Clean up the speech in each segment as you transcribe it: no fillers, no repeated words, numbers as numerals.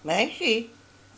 Meisje.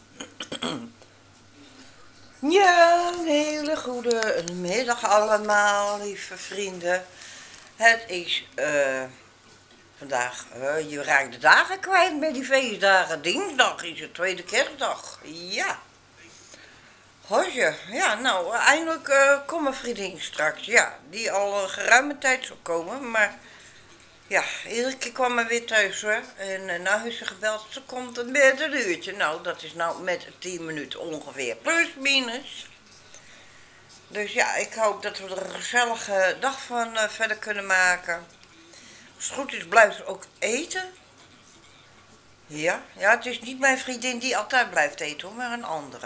Ja, een hele goede middag allemaal, lieve vrienden. Het is vandaag, je raakt de dagen kwijt met die feestdagen. Dinsdag is het tweede kerstdag. Ja. Hosje, ja, nou, eindelijk komt mijn vriendin straks. Ja, die al geruime tijd zou komen, maar ja, iedere keer kwam hij weer thuis hoor. En nou heeft ze gebeld, ze komt met een uurtje. Nou, dat is nou met 10 minuten ongeveer, plus minus. Dus ja, ik hoop dat we er een gezellige dag van verder kunnen maken. Als het goed is, blijft ze ook eten. Ja, ja, het is niet mijn vriendin die altijd blijft eten hoor, maar een andere.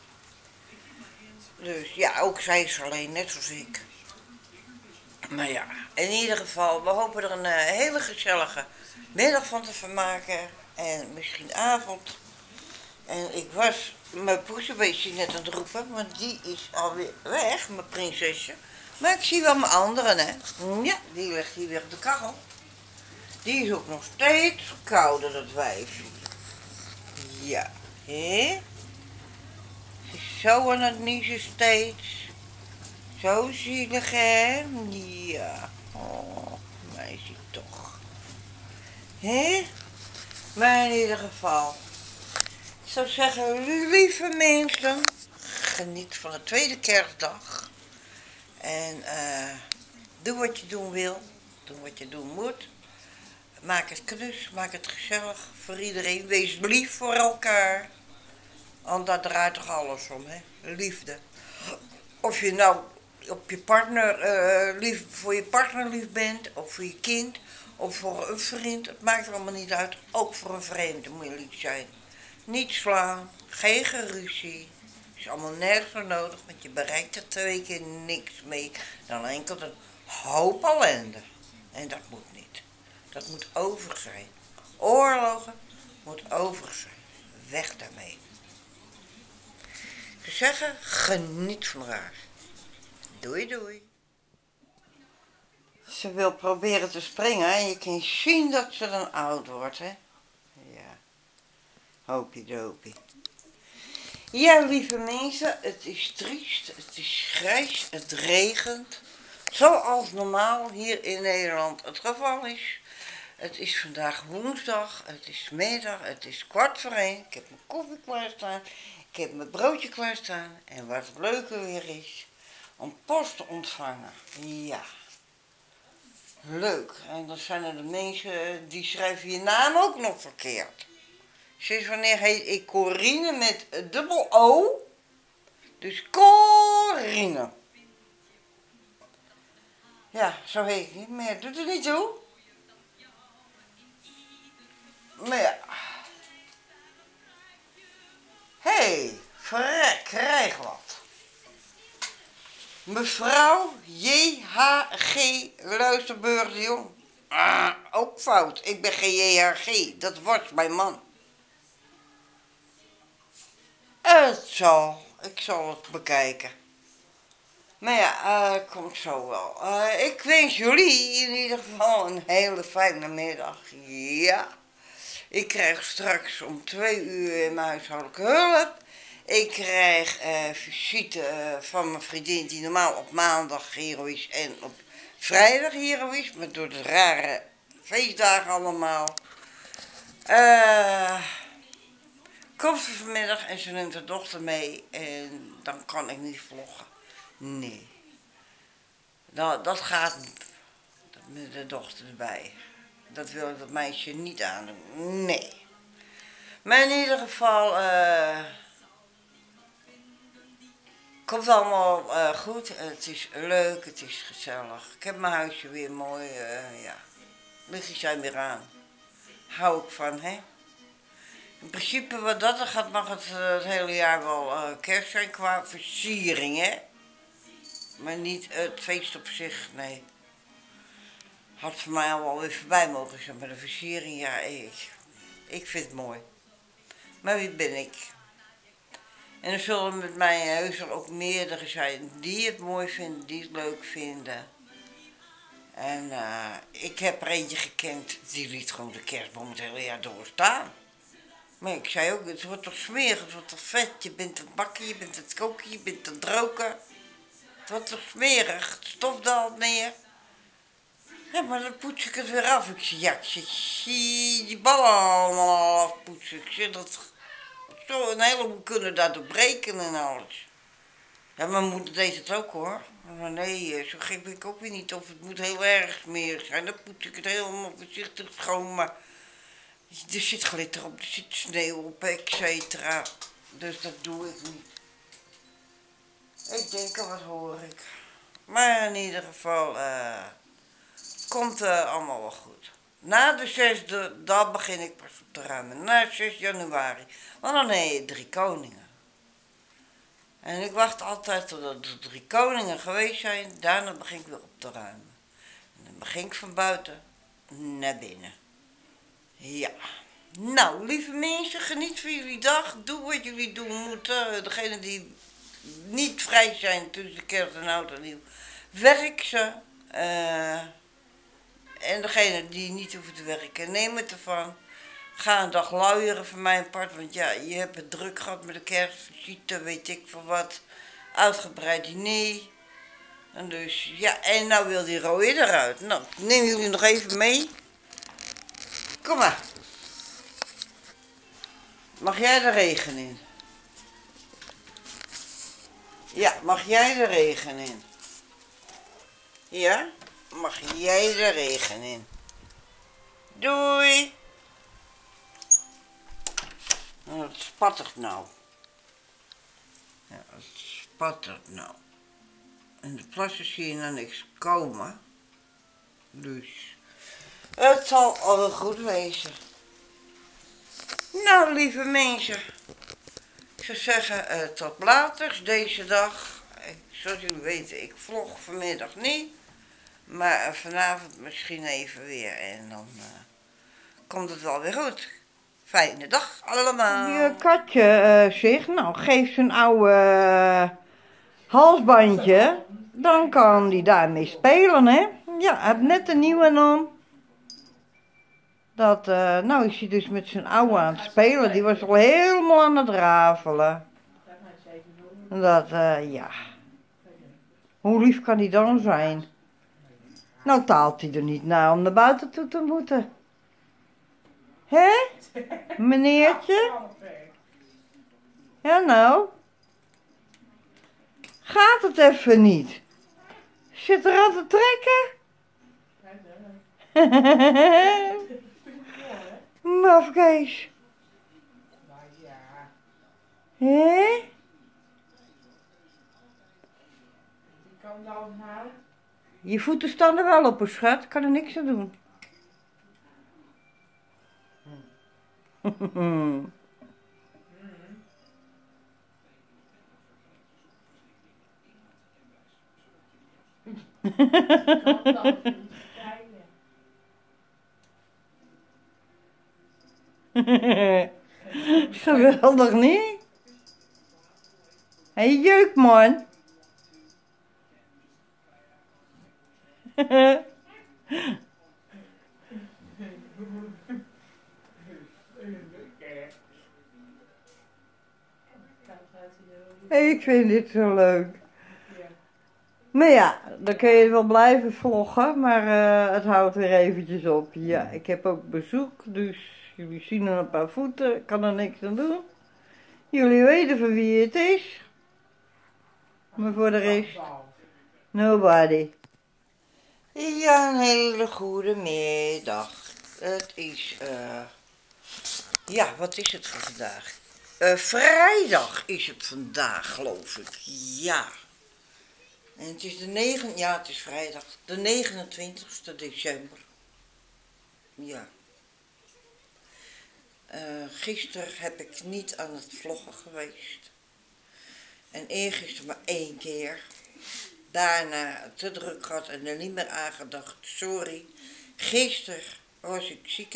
Dus ja, ook zij is alleen, net zoals ik. Maar ja, in ieder geval, we hopen er een hele gezellige middag van te vermaken. En misschien avond. En ik was mijn poesenbeestje net aan het roepen, want die is alweer weg, mijn prinsesje. Maar ik zie wel mijn anderen, hè. Ja, die ligt hier weer op de kachel. Die is ook nog steeds kouder, dat wijfje. Ja, hè? Ze is zo aan het niezen steeds. Zo zielig, hè? Ja. Oh, meisje toch. Hè? Maar in ieder geval. Ik zou zeggen, lieve mensen, geniet van de tweede kerstdag. En doe wat je doen wil. Doe wat je doen moet. Maak het knus, maak het gezellig voor iedereen. Wees lief voor elkaar. Want daar draait toch alles om, hè? Liefde. Of je nou op je partner, voor je partner lief bent, of voor je kind, of voor een vriend. Het maakt er allemaal niet uit. Ook voor een vreemde moet je lief zijn. Niet slaan, geen geruzie. Is allemaal nergens voor nodig, want je bereikt er 2 keer niks mee. Dan enkel een hoop ellende. En dat moet niet. Dat moet over zijn. Oorlogen moet over zijn. Weg daarmee. Ze zeggen, geniet van elkaar. Doei doei. Ze wil proberen te springen en je kan zien dat ze dan oud wordt, hè? Ja, hopiedopie. Ja, lieve mensen, het is triest, het is grijs, het regent. Zoals normaal hier in Nederland het geval is. Het is vandaag woensdag, het is middag, het is 1:15. Ik heb mijn koffie klaarstaan, ik heb mijn broodje klaarstaan. En wat het leuke weer is, om post te ontvangen. Ja, leuk. En dan zijn er de mensen die schrijven je naam ook nog verkeerd. Sinds wanneer heet ik Corine met dubbel O? Dus Corine. Ja, zo heet ik niet meer. Doet er niet toe. Maar ja. Hé, hey, verrek, krijg wat. Mevrouw JHG Luisterburg de Jong. Ook fout. Ik ben geen JHG. Dat wordt mijn man. Het zal. Ik zal het bekijken. Maar ja, komt zo wel. Ik wens jullie in ieder geval een hele fijne middag. Ja. Ik krijg straks om 2 uur in mijn huishoudelijke hulp. Ik krijg visite van mijn vriendin die normaal op maandag hier is en op vrijdag hier is. Maar door de rare feestdagen allemaal. Komt ze vanmiddag en ze neemt haar dochter mee en dan kan ik niet vloggen. Nee. Nou, dat gaat niet. Met de dochter erbij. Dat wil ik dat meisje niet aandoen. Nee. Maar in ieder geval, komt allemaal goed. Het is leuk, het is gezellig. Ik heb mijn huisje weer mooi, ja. Lichtjes zijn weer aan. Hou ik van, hè. In principe wat dat er gaat, mag het hele jaar wel kerst zijn qua versiering, hè. Maar niet het feest op zich, nee. Had voor mij al wel weer voorbij mogen zijn, maar de versiering, ja, ik vind het mooi. Maar wie ben ik? En er zullen met mij heus ook meerdere zijn die het mooi vinden, die het leuk vinden. En ik heb er eentje gekend, die liet gewoon de kerstboom het hele jaar doorstaan. Maar ik zei ook, het wordt toch smerig, het wordt toch vet. Je bent het bakken, je bent het koken, je bent het roken. Het wordt toch smerig, het stof daalt neer. Ja, maar dan poets ik het weer af. Ik zeg, ja, ik zie die ballen allemaal afpoetsen. Ik zeg, dat zo een heleboel kunnen daardoor breken en alles. Ja, mijn moeder deed het ook hoor. Maar nee, zo gek ben ik ook weer niet. Of het moet heel erg smerig zijn. Dan poets ik het helemaal voorzichtig schoon. Maar er zit glitter op, er zit sneeuw op, et cetera. Dus dat doe ik niet. Ik denk al, wat hoor ik. Maar in ieder geval komt allemaal wel goed. Na de 6e, dan begin ik pas op te ruimen. Na 6 januari. Want dan heb je 3 koningen. En ik wacht altijd totdat de 3 koningen geweest zijn. Daarna begin ik weer op te ruimen. En dan begin ik van buiten naar binnen. Ja. Nou, lieve mensen, geniet van jullie dag. Doe wat jullie doen moeten. Degenen die niet vrij zijn tussen kerst en oud en nieuw, werk ze. En degenen die niet hoeven te werken, neem het ervan. Ga een dag luieren van mijn part, want ja, je hebt het druk gehad met de kerstvisite, weet ik veel wat. Uitgebreid diner. En dus, ja, en nou wil die rode eruit. Nou, ik neem jullie nog even mee. Kom maar. Mag jij de regen in? Ja, mag jij de regen in? Ja? Mag jij de regen in? Doei! Nou, het spattert nou. Ja, het spattert nou. En de plassen zie je nou niks komen. Dus het zal al wel goed wezen. Nou, lieve mensen. Ik zou zeggen, tot later deze dag. Zoals jullie weten, ik vlog vanmiddag niet. Maar vanavond misschien even weer. En dan komt het wel weer goed. Fijne dag allemaal. Je katje zich, nou geef zijn oude halsbandje. Dan kan die daarmee spelen, hè. Ja, hij heeft net een nieuwe aan. Dat, nou is hij dus met zijn oude aan het spelen. Die was al helemaal aan het rafelen. Dat, ja. Hoe lief kan hij dan zijn? Nou taalt hij er niet naar om naar buiten toe te moeten. Hè? Meneertje? Ja nou? Gaat het even niet? Zit er aan te trekken? Mafkees. Hé? Je voeten staan er wel op, schat. Ik kan er niks aan doen. Geweldig niet? Hé, jeuk man. Ik vind dit zo leuk. Maar ja, dan kun je wel blijven vloggen, maar het houdt weer eventjes op. Ja, ik heb ook bezoek, dus jullie zien er een paar voeten, ik kan er niks aan doen. Jullie weten van wie het is. Maar voor de rest, nobody. Ja, een hele goede middag. Het is, ja, wat is het voor vandaag? Vrijdag is het vandaag, geloof ik. Ja. En het is ja, het is vrijdag, de 29e december. Ja. Gisteren heb ik niet aan het vloggen geweest. En eergisteren maar 1 keer. Daarna te druk gehad en er niet meer aangedacht. Sorry. Gisteren was ik ziek.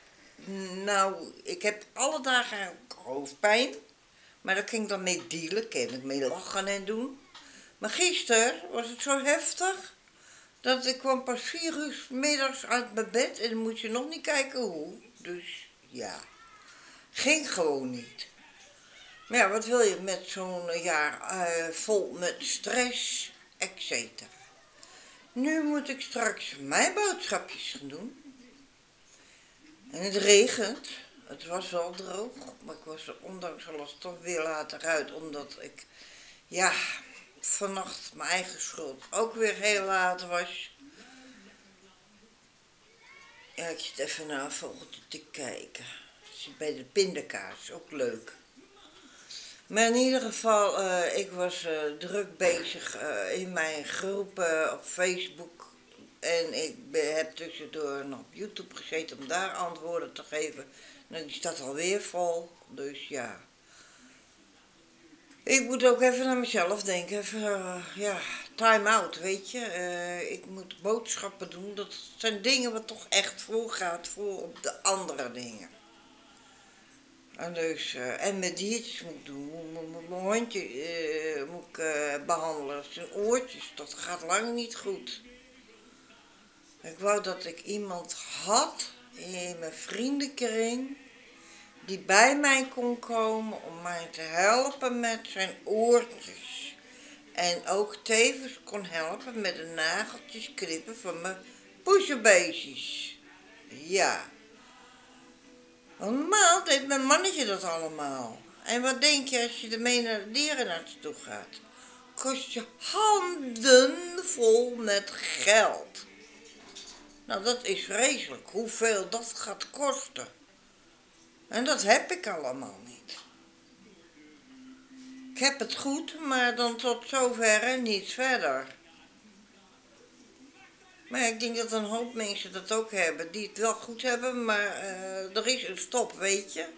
Ik heb alle dagen hoofdpijn. Maar daar ging ik dan mee dealen. Kan ik mee lachen en doen. Maar gisteren was het zo heftig. Dat ik kwam pas 4 uur middags uit mijn bed. En dan moet je nog niet kijken hoe. Dus ja. Ging gewoon niet. Maar ja, wat wil je met zo'n jaar vol met stress, etc. Nu moet ik straks mijn boodschapjes gaan doen. En het regent. Het was wel droog, maar ik was er ondanks alles toch weer later uit, omdat ik, ja, vannacht mijn eigen schuld ook weer heel laat was. Ja, ik zit even naar een vogeltje te kijken. Ik zit bij de pindakaas, ook leuk. Maar in ieder geval, ik was druk bezig in mijn groepen op Facebook. En ik heb tussendoor nog op YouTube gezeten om daar antwoorden te geven. Nou, die staat alweer vol, dus ja. Ik moet ook even naar mezelf denken, even, ja, time out, weet je. Ik moet boodschappen doen, dat zijn dingen wat toch echt voorgaat voor op de andere dingen. En dus, en met diertjes moet ik doen, mijn hondje moet ik behandelen, zijn oortjes, dat gaat lang niet goed. Ik wou dat ik iemand had in mijn vriendenkring die bij mij kon komen om mij te helpen met zijn oortjes. En ook tevens kon helpen met de nageltjes knippen van mijn poezenbeestjes. Ja. Want normaal deed mijn mannetje dat allemaal. En wat denk je als je ermee naar de dierenarts toe gaat? Kost je handen vol met geld. Nou, dat is vreselijk, hoeveel dat gaat kosten. En dat heb ik allemaal niet. Ik heb het goed, maar dan tot zover en niet verder. Maar ik denk dat een hoop mensen dat ook hebben, die het wel goed hebben, maar er is een stop, weet je.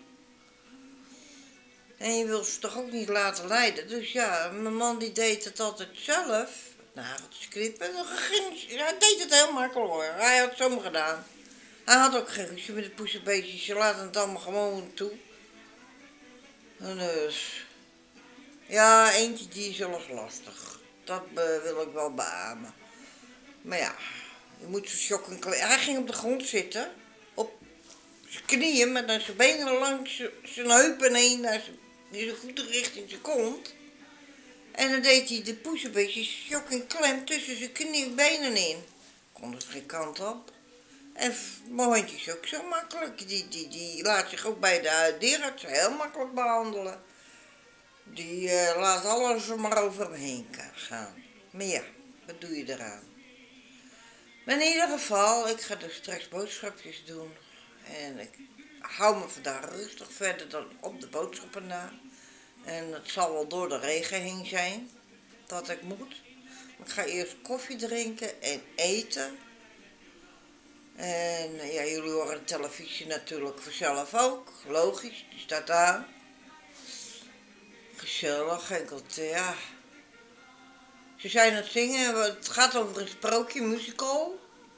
En je wil ze toch ook niet laten lijden. Dus ja, mijn man die deed het altijd zelf. Nageltjes knippen. Hij deed het heel makkelijk hoor. Hij had het zomaar gedaan. Hij had ook geen ruzie met de poesenbeestjes. Ze laten het allemaal gewoon toe. En dus... Ja, eentje die is wel eens lastig. Dat wil ik wel beamen. Maar ja, je moet zo shocken kleden. Hij ging op de grond zitten. Op zijn knieën, met zijn benen langs zijn heupen heen. Naar zijn voeten richting zijn kont. En dan deed hij de poezenbeestjes sjok en klem tussen zijn kniebenen in. Kon er geen kant op. En mijn hondje is ook zo makkelijk. Die laat zich ook bij de dierenarts heel makkelijk behandelen. Die laat alles er maar over hem heen gaan. Maar ja, wat doe je eraan? Maar in ieder geval, ik ga dus straks boodschapjes doen. En ik hou me vandaag rustig verder dan op de boodschappen na. En het zal wel door de regen heen zijn dat ik moet. Ik ga eerst koffie drinken en eten. En ja, jullie horen de televisie natuurlijk vanzelf ook. Logisch, die staat aan. Gezellig, enkel, ja. Ze zijn aan het zingen, het gaat over een sprookje, musical.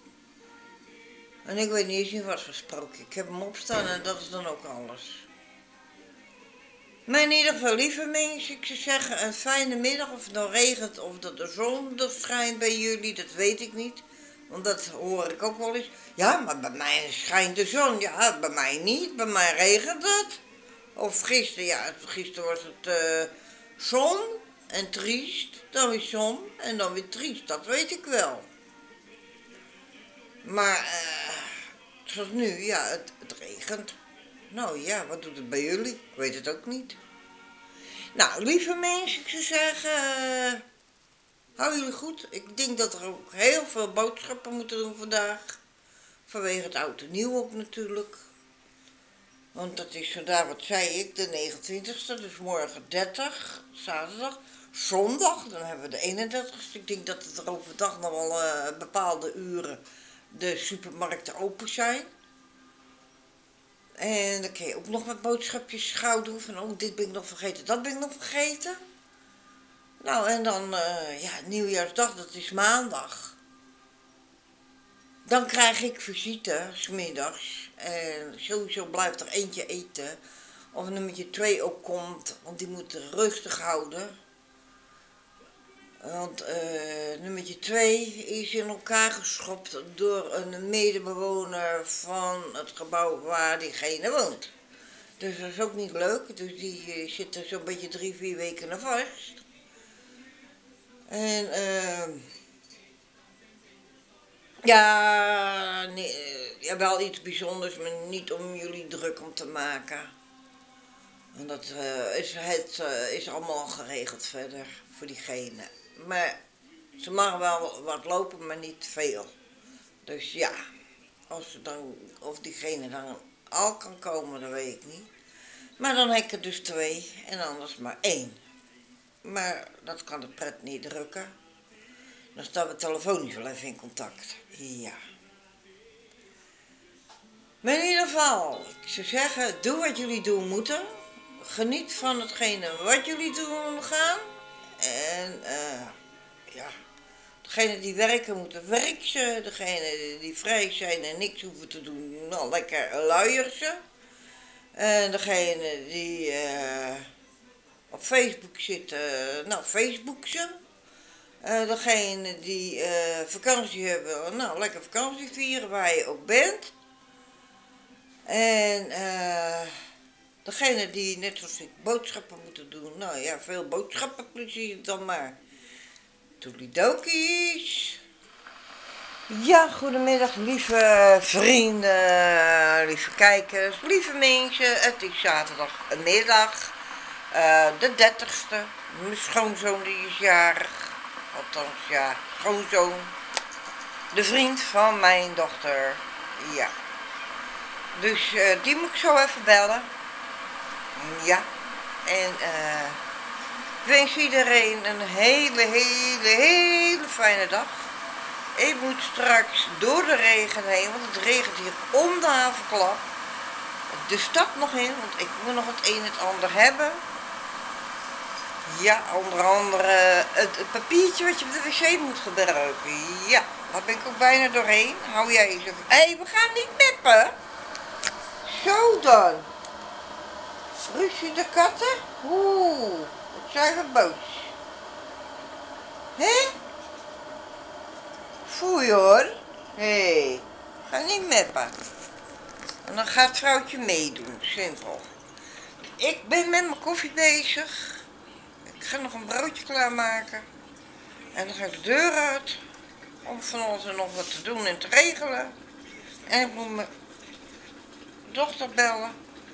En ik weet niet eens in wat voor sprookje. Ik heb hem opstaan en dat is dan ook alles. Maar in ieder geval, lieve mensen, ik zou zeggen een fijne middag. Of het nou regent of dat de zon er schijnt bij jullie, dat weet ik niet. Want dat hoor ik ook wel eens. Ja, maar bij mij schijnt de zon. Ja, bij mij niet. Bij mij regent het. Of gisteren, ja, gisteren was het zon en triest. Dan weer zon en dan weer triest. Dat weet ik wel. Maar zoals nu, ja, het regent. Nou ja, wat doet het bij jullie? Ik weet het ook niet. Nou, lieve mensen, ik zou zeggen, hou jullie goed. Ik denk dat er ook heel veel boodschappen moeten doen vandaag. Vanwege het oud en nieuw ook natuurlijk. Want dat is vandaag, wat zei ik, de 29e, dus morgen 30, zaterdag. Zondag, dan hebben we de 31ste. Ik denk dat het er overdag nog wel bepaalde uren de supermarkten open zijn. En dan kun je ook nog wat boodschapjes gauw doen van, oh, dit ben ik nog vergeten, dat ben ik nog vergeten. Nou, en dan, ja, nieuwjaarsdag, dat is maandag. Dan krijg ik visite, 's middags. En sowieso blijft er eentje eten. Of nummertje 2 ook komt, want die moet rustig houden. Want nummertje 2 is in elkaar geschopt door een medebewoner van het gebouw waar diegene woont. Dus dat is ook niet leuk. Dus die zit er zo'n beetje 3, 4 weken naar vast. En ja, nee, ja, wel iets bijzonders, maar niet om jullie druk om te maken. En dat is allemaal al geregeld verder voor diegene. Maar ze mag wel wat lopen, maar niet veel. Dus ja, of diegene dan al kan komen, dat weet ik niet. Maar dan heb ik er dus 2 en anders maar 1. Maar dat kan de pret niet drukken. Dan staan we telefonisch wel even in contact. Ja. Maar in ieder geval, ik zou zeggen, doe wat jullie doen moeten. Geniet van hetgene wat jullie doen gaan. En ja, degenen die werken moeten werken. Degenen die vrij zijn en niks hoeven te doen, nou lekker luier ze. En degene die op Facebook zitten, nou Facebook ze. Degene die vakantie hebben, nou lekker vakantie vieren waar je ook bent. En degene die net zoals ik boodschappen moeten doen, nou ja, veel boodschappenplezier dan maar. Toedeledokies. Ja, goedemiddag lieve vrienden, lieve kijkers, lieve mensen. Het is zaterdagmiddag, de 30ste. Mijn schoonzoon die is jarig. Althans, ja, schoonzoon. De vriend van mijn dochter. Ja. Dus die moet ik zo even bellen. Ja. En ik wens iedereen een hele fijne dag. Ik moet straks door de regen heen, want het regent hier om de havenklap. De stad nog in, want ik moet nog het een en het ander hebben. Ja, onder andere het papiertje wat je op de wc moet gebruiken. Ja, daar ben ik ook bijna doorheen. Hou jij eens even. Hé, we gaan niet meppen. Zo dan. Ruzie de katten? Oeh, wat zijn we boos. Hé? Voel je hoor. Hé, ga niet meppen. En dan gaat het vrouwtje meedoen, simpel. Ik ben met mijn koffie bezig. Ik ga nog een broodje klaarmaken. En dan ga ik de deur uit. Om van alles en nog wat te doen en te regelen. En ik moet mijn dochter bellen.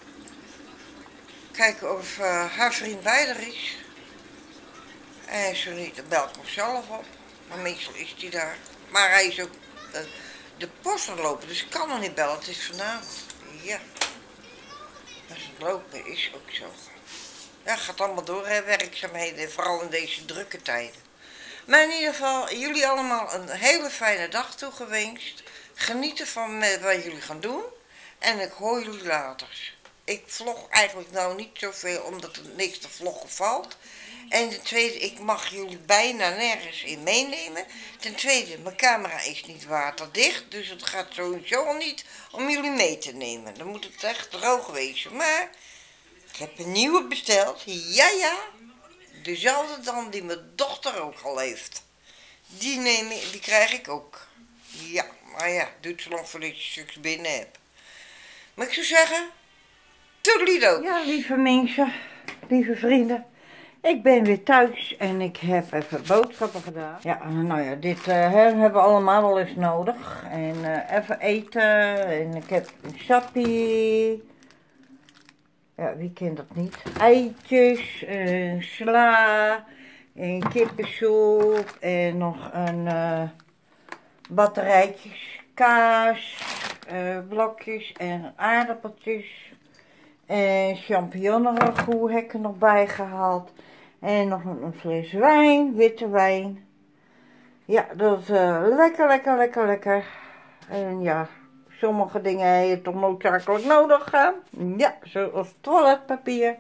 Kijken of haar vriend bij er is. En zo niet, dan bel ik hem zelf op. Maar meestal is hij daar. Maar hij is ook de post aan het lopen, dus ik kan nog niet bellen. Het is vanavond. Ja. Maar het lopen is ook zo. Ja, gaat allemaal door, hè, werkzaamheden. Vooral in deze drukke tijden. Maar in ieder geval, jullie allemaal een hele fijne dag toegewenst. Geniet ervan met wat jullie gaan doen. En ik hoor jullie later. Ik vlog eigenlijk nou niet zoveel, omdat er niks te vloggen valt. En ten tweede, ik mag jullie bijna nergens in meenemen. Ten tweede, mijn camera is niet waterdicht, dus het gaat sowieso al niet om jullie mee te nemen. Dan moet het echt droog wezen. Maar ik heb een nieuwe besteld. Ja. Dezelfde dan die mijn dochter ook al heeft. Die krijg ik ook. Ja, maar ja, doet zo lang voordat je stuks binnen hebt. Maar ik zou zeggen, toedelido. Ja, lieve mensen, lieve vrienden. Ik ben weer thuis en ik heb even boodschappen gedaan. Ja, nou ja, dit hebben we allemaal wel eens nodig. En even eten. En ik heb een sappie. Ja, wie kent dat niet? Eitjes, sla, een kippensoep en nog een batterijtjes kaas, blokjes en aardappeltjes. En champignonragout heb ik er nog bij gehaald. En nog een fles wijn, witte wijn. Ja, dat is lekker. En ja, sommige dingen heb je toch noodzakelijk nodig. Ja, zoals toiletpapier.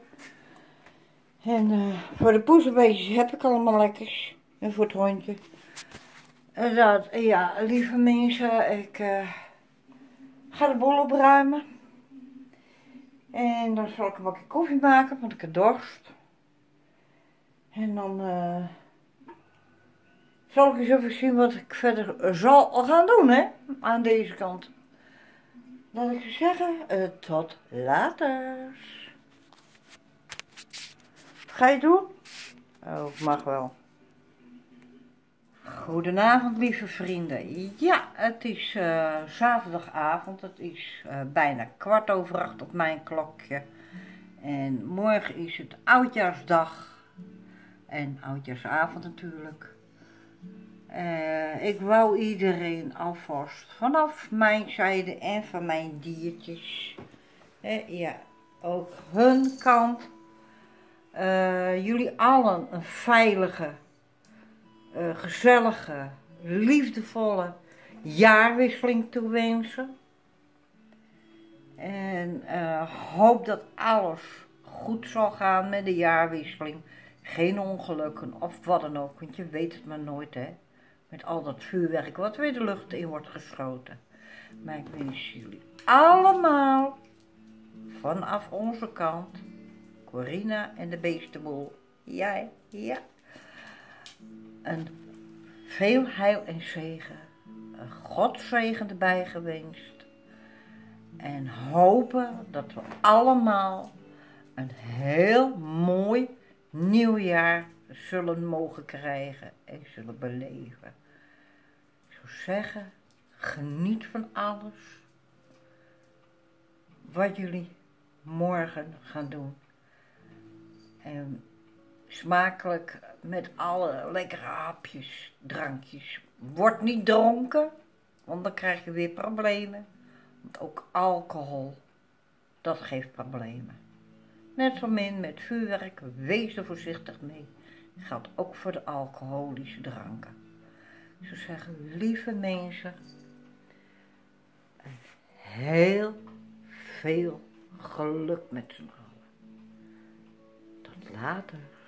En voor de poezenbeestjes heb ik allemaal lekkers. En voor het hondje. En dat, ja, lieve mensen, ik ga de boel opruimen. En dan zal ik een bakje koffie maken, want ik heb dorst. En dan zal ik eens even zien wat ik verder zal gaan doen, hè, aan deze kant. Laat ik je zeggen, tot later. Wat ga je doen? Oh, mag wel. Goedenavond, lieve vrienden. Ja, het is zaterdagavond. Het is bijna 8:15 op mijn klokje. En morgen is het oudjaarsdag. En oudjaarsavond natuurlijk. Ik wou iedereen alvast vanaf mijn zijde en van mijn diertjes, ja, ook hun kant, jullie allen een veilige, gezellige, liefdevolle jaarwisseling toewensen. En hoop dat alles goed zal gaan met de jaarwisseling. Geen ongelukken of wat dan ook, want je weet het maar nooit, hè. Met al dat vuurwerk wat weer de lucht in wordt geschoten. Maar ik wens jullie allemaal vanaf onze kant, Corina en de beestenboel, jij, ja, een veel heil en zegen, een Godzegen erbij gewenst. En hopen dat we allemaal een heel mooi nieuwjaar zullen mogen krijgen en zullen beleven. Ik zou zeggen, geniet van alles wat jullie morgen gaan doen. En smakelijk met alle lekkere hapjes, drankjes. Word niet dronken, want dan krijg je weer problemen. Want ook alcohol, dat geeft problemen. Net zo min met vuurwerk, wees er voorzichtig mee. Dat geldt ook voor de alcoholische dranken. Ik zou zeggen, lieve mensen, heel veel geluk met z'n allen. Tot later.